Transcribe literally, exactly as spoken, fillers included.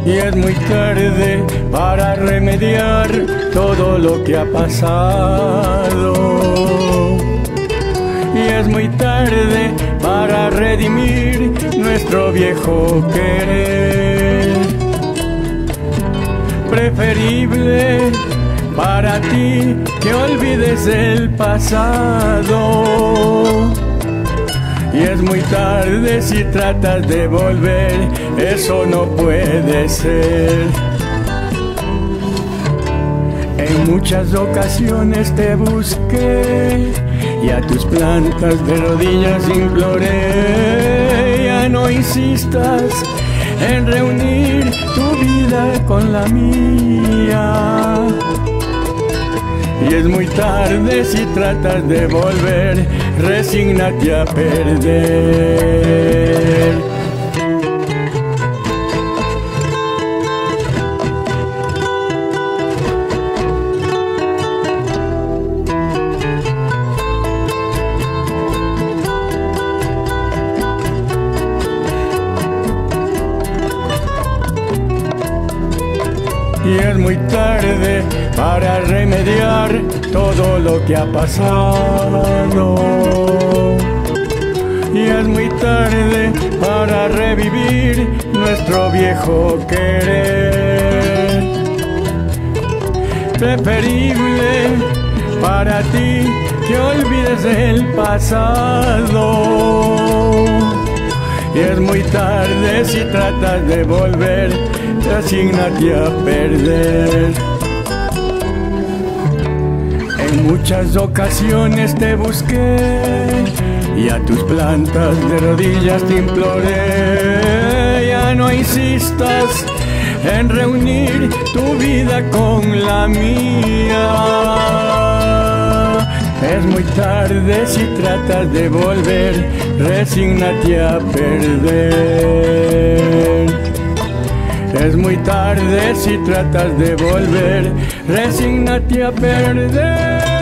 y es muy tarde para remediar todo lo que ha pasado. Y es muy tarde para redimir nuestro viejo querer. Preferible para ti que olvides el pasado. Y es muy tarde si tratas de volver, eso no puede ser. En muchas ocasiones te busqué y a tus plantas de rodillas imploré. Ya no insistas en reunir tu vida con la mía. Y es muy tarde si tratas de volver, resígnate a perder. Y es muy tarde para remediar todo lo que ha pasado. Y es muy tarde para revivir nuestro viejo querer. Preferible para ti que olvides el pasado. Y es muy tarde si tratas de volver, resígnate a perder. En muchas ocasiones te busqué y a tus plantas de rodillas te imploré. Ya no insistas en reunir tu vida con la mía. Es muy tarde si tratas de volver, resígnate a perder. Es muy tarde si tratas de volver, resígnate a perder.